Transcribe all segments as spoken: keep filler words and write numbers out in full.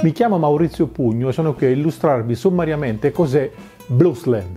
Mi chiamo Maurizio Pugno e sono qui a illustrarvi sommariamente cos'è Bluesland.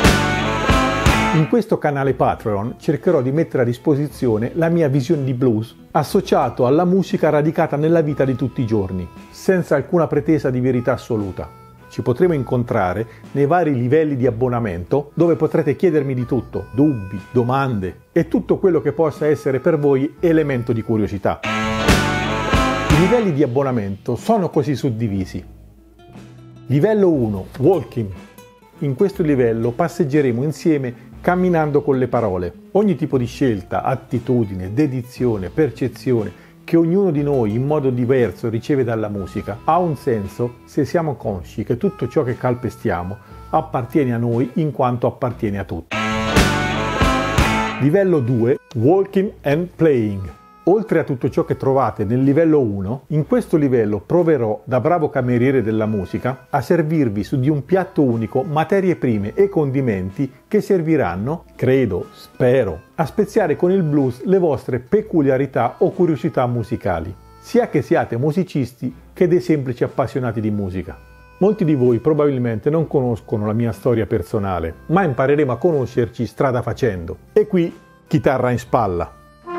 In questo canale Patreon cercherò di mettere a disposizione la mia visione di blues associato alla musica radicata nella vita di tutti i giorni, senza alcuna pretesa di verità assoluta. Ci potremo incontrare nei vari livelli di abbonamento dove potrete chiedermi di tutto, dubbi, domande e tutto quello che possa essere per voi elemento di curiosità. I livelli di abbonamento sono così suddivisi. Livello uno, Walking. In questo livello passeggeremo insieme camminando con le parole. Ogni tipo di scelta, attitudine, dedizione, percezione che ognuno di noi in modo diverso riceve dalla musica ha un senso se siamo consci che tutto ciò che calpestiamo appartiene a noi in quanto appartiene a tutti. Livello due, Walking and Playing. Oltre a tutto ciò che trovate nel livello uno, in questo livello proverò, da bravo cameriere della musica, a servirvi su di un piatto unico materie prime e condimenti che serviranno, credo, spero, a speziare con il blues le vostre peculiarità o curiosità musicali, sia che siate musicisti che dei semplici appassionati di musica. Molti di voi probabilmente non conoscono la mia storia personale, ma impareremo a conoscerci strada facendo. E qui, chitarra in spalla.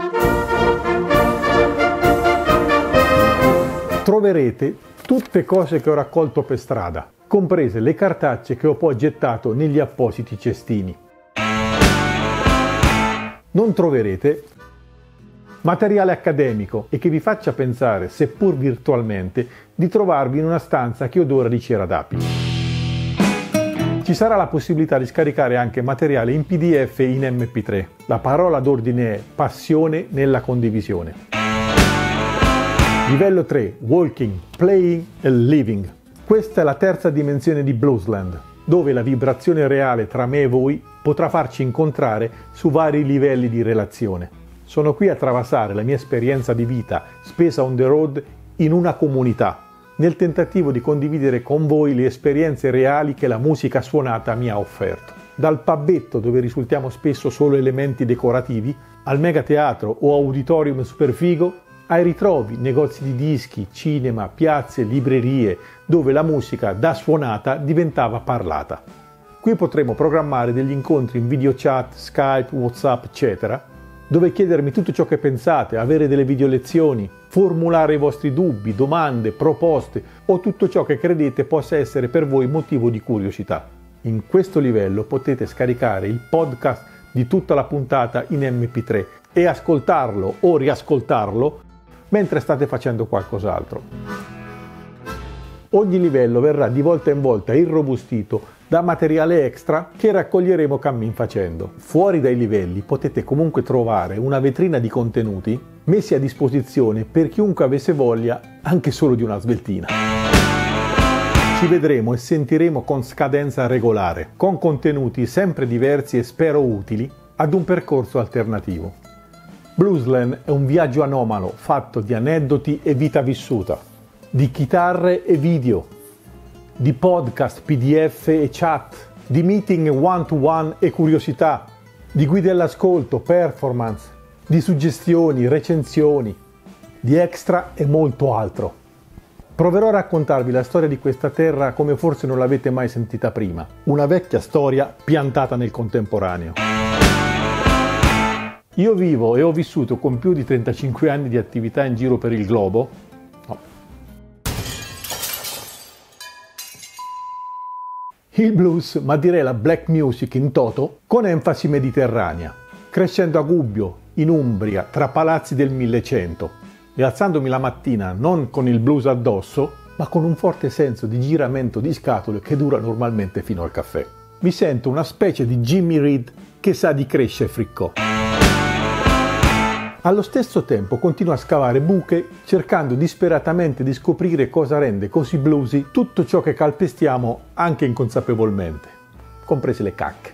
Troverete tutte cose che ho raccolto per strada, comprese le cartacce che ho poi gettato negli appositi cestini. Non troverete materiale accademico e che vi faccia pensare, seppur virtualmente, di trovarvi in una stanza che odora di cera d'api. Ci sarà la possibilità di scaricare anche materiale in P D F e in M P tre. La parola d'ordine è passione nella condivisione. Livello tre, Walking, Playing e Living. Questa è la terza dimensione di Bluesland, dove la vibrazione reale tra me e voi potrà farci incontrare su vari livelli di relazione. Sono qui a travasare la mia esperienza di vita spesa on the road in una comunità, nel tentativo di condividere con voi le esperienze reali che la musica suonata mi ha offerto. Dal pubetto, dove risultiamo spesso solo elementi decorativi, al megateatro o auditorium super figo, ai ritrovi, negozi di dischi, cinema, piazze, librerie, dove la musica da suonata diventava parlata. Qui potremo programmare degli incontri in video chat, Skype, WhatsApp, eccetera, dove chiedermi tutto ciò che pensate, avere delle video lezioni, formulare i vostri dubbi, domande, proposte o tutto ciò che credete possa essere per voi motivo di curiosità. In questo livello potete scaricare il podcast di tutta la puntata in M P tre e ascoltarlo o riascoltarlo mentre state facendo qualcos'altro. Ogni livello verrà di volta in volta irrobustito da materiale extra che raccoglieremo cammin facendo. Fuori dai livelli potete comunque trovare una vetrina di contenuti messi a disposizione per chiunque avesse voglia anche solo di una sveltina. Ci vedremo e sentiremo con scadenza regolare, con contenuti sempre diversi e spero utili ad un percorso alternativo. Bluesland è un viaggio anomalo fatto di aneddoti e vita vissuta, di chitarre e video, di podcast, P D F e chat, di meeting one-to-one e curiosità, di guide all'ascolto, performance, di suggestioni, recensioni, di extra e molto altro. Proverò a raccontarvi la storia di questa terra come forse non l'avete mai sentita prima, una vecchia storia piantata nel contemporaneo. Io vivo e ho vissuto con più di trentacinque anni di attività in giro per il globo. No. Il blues, ma direi la black music in toto, con enfasi mediterranea, crescendo a Gubbio, in Umbria, tra palazzi del Millecento, e alzandomi la mattina non con il blues addosso, ma con un forte senso di giramento di scatole che dura normalmente fino al caffè. Mi sento una specie di Jimmy Reed che sa di cresce e friccò. Allo stesso tempo continuo a scavare buche cercando disperatamente di scoprire cosa rende così bluesy tutto ciò che calpestiamo anche inconsapevolmente, comprese le cacche.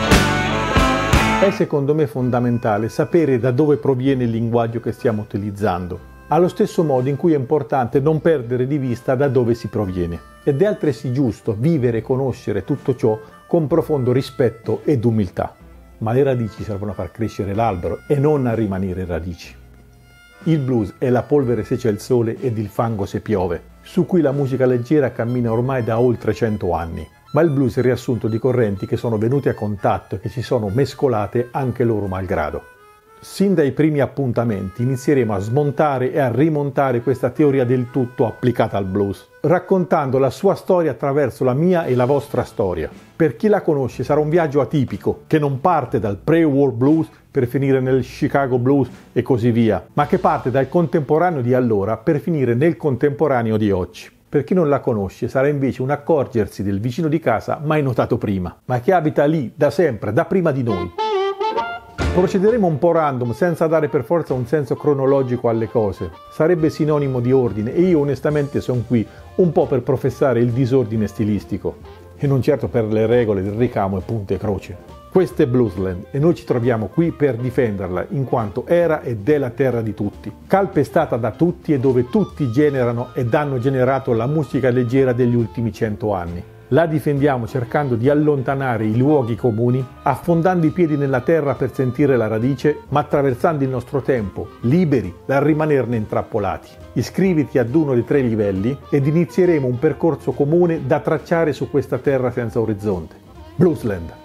È secondo me fondamentale sapere da dove proviene il linguaggio che stiamo utilizzando, allo stesso modo in cui è importante non perdere di vista da dove si proviene. Ed è altresì giusto vivere e conoscere tutto ciò con profondo rispetto ed umiltà. Ma le radici servono a far crescere l'albero e non a rimanere radici. Il blues è la polvere se c'è il sole ed il fango se piove. su cui la musica leggera cammina ormai da oltre cento anni. Ma il blues è il riassunto di correnti che sono venute a contatto e che si sono mescolate anche loro malgrado. Sin dai primi appuntamenti inizieremo a smontare e a rimontare questa teoria del tutto applicata al blues, raccontando la sua storia attraverso la mia e la vostra storia. Per chi la conosce sarà un viaggio atipico, che non parte dal pre-war blues per finire nel Chicago blues e così via, ma che parte dal contemporaneo di allora per finire nel contemporaneo di oggi. Per chi non la conosce sarà invece un accorgersi del vicino di casa mai notato prima, ma che abita lì da sempre, da prima di noi. Procederemo un po' random, senza dare per forza un senso cronologico alle cose. Sarebbe sinonimo di ordine e io onestamente sono qui un po' per professare il disordine stilistico e non certo per le regole del ricamo e punte e croce. Questa è Bluesland e noi ci troviamo qui per difenderla, in quanto era ed è la terra di tutti, calpestata da tutti e dove tutti generano ed hanno generato la musica leggera degli ultimi cento anni. La difendiamo cercando di allontanare i luoghi comuni, affondando i piedi nella terra per sentire la radice, ma attraversando il nostro tempo, liberi dal rimanerne intrappolati. Iscriviti ad uno dei tre livelli ed inizieremo un percorso comune da tracciare su questa terra senza orizzonte. Bluesland.